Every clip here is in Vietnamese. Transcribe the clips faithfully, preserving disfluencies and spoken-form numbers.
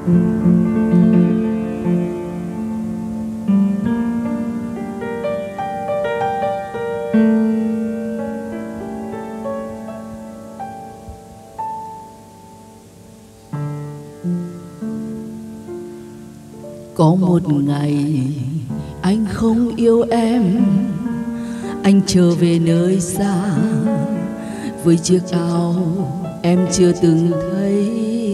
Có một ngày anh không yêu em, anh trở về nơi xa với chiếc áo em chưa từng thấy.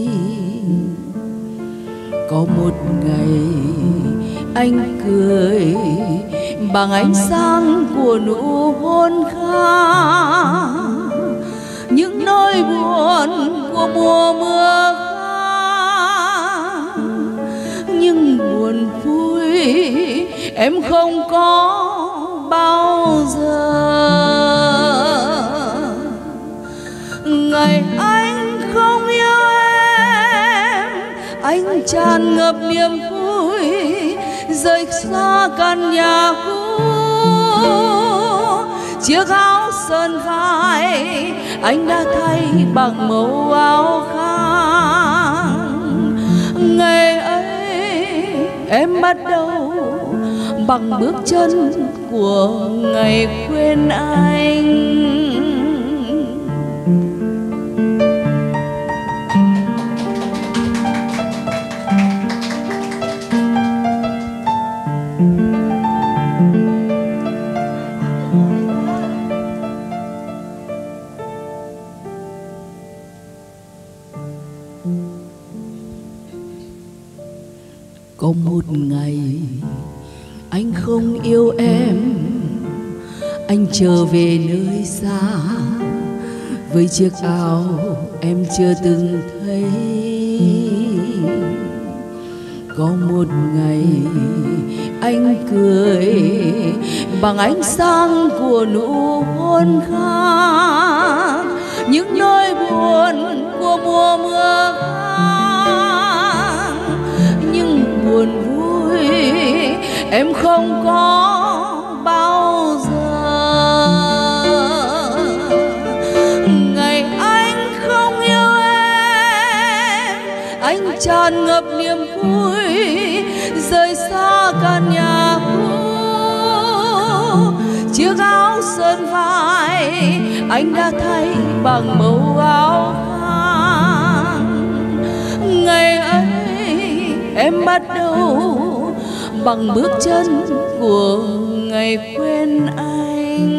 Có một ngày anh cười bằng ánh sáng của nụ hôn khác, những nỗi buồn của mùa mưa khác, nhưng buồn vui em không có bao giờ. Ngày anh không yêu em, anh tràn ngập niềm vui, rời xa căn nhà cũ. Chiếc áo sờn vai anh đã thay bằng màu áo khác. Ngày ấy em bắt đầu bằng bước chân của ngày quên anh. Có một ngày anh không yêu em, anh trở về nơi xa với chiếc áo em chưa từng thấy. Có một ngày anh cười bằng ánh sáng của nụ hôn khác, những nỗi buồn của mùa mưa khác, nhưng buồn vui em không có bao giờ. Ngày anh không yêu em, anh tràn ngập niềm vui, rời xa căn nhà cũ. Chiếc áo sờn vai anh đã thay bằng màu áo khác. Ngày ấy em bắt đầu bằng bước chân của ngày quên anh.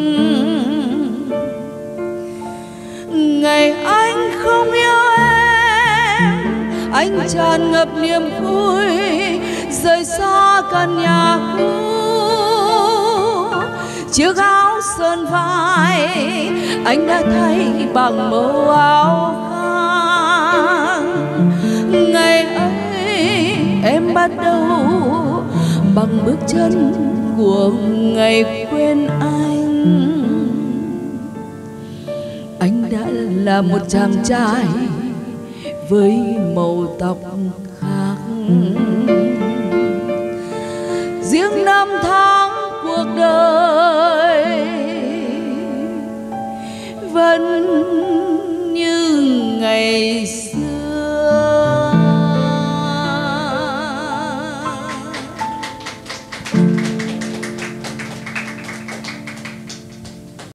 Ngày anh không yêu em, anh tràn ngập niềm vui, rời xa căn nhà cũ. Chiếc áo sờn vai anh đã thay bằng màu áo khác. Ngày ấy em bắt đầu bằng bước chân của ngày quên anh. Anh đã là một chàng trai với màu tóc khác, riêng năm tháng cuộc đời vẫn như ngày xưa.